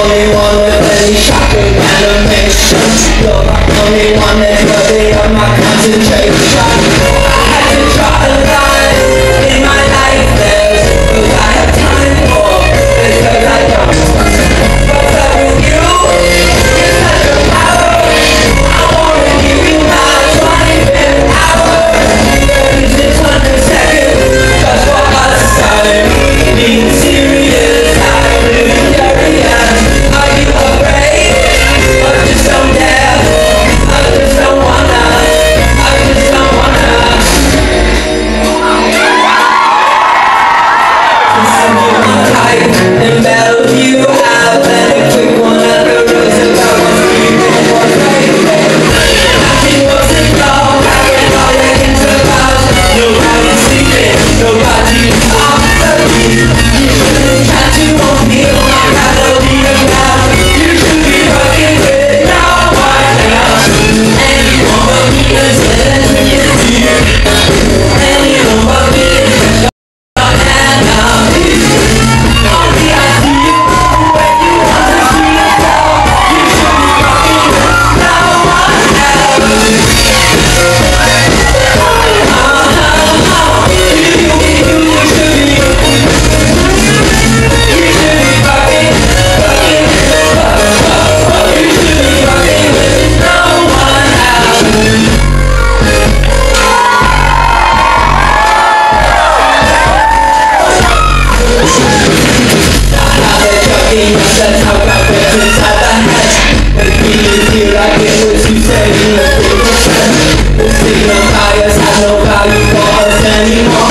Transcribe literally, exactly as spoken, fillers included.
only one with any shocking animation. You're the only one that's worthy of my concentration. I had to draw a line in my life. There's those I have time for, there's those I don't. But love with you is such a power. I wanna give you my twenty-fifth hour. thirty-six hundred seconds just for us time. Being serious, I'm losing curious. Are you afraid? I just don't dare. I just don't wanna. I just don't wanna. Listen to my type in Bellevue. I've been a quick one at the Roosevelt. Was sleeping, was waiting. Nothing wasn't wrong. Paranoiac interval. Nobody's sleeping. Nobody's off the beat. You shouldn't try to want me on my melody now. You should be fucking with no one else. Anyone but me is listening to you. Anyone but me is just your enemy. Only I see you when you want to see yourself. You should be fucking with no one else. You, you, you, you should be. You should be fucking, fucking, fuck, fuck, fuck. You should be fucking with no one else. Now they're joking, that's how God gets inside the head. The beat is here like it was you saying the big percent. The signal bias has no value for us anymore.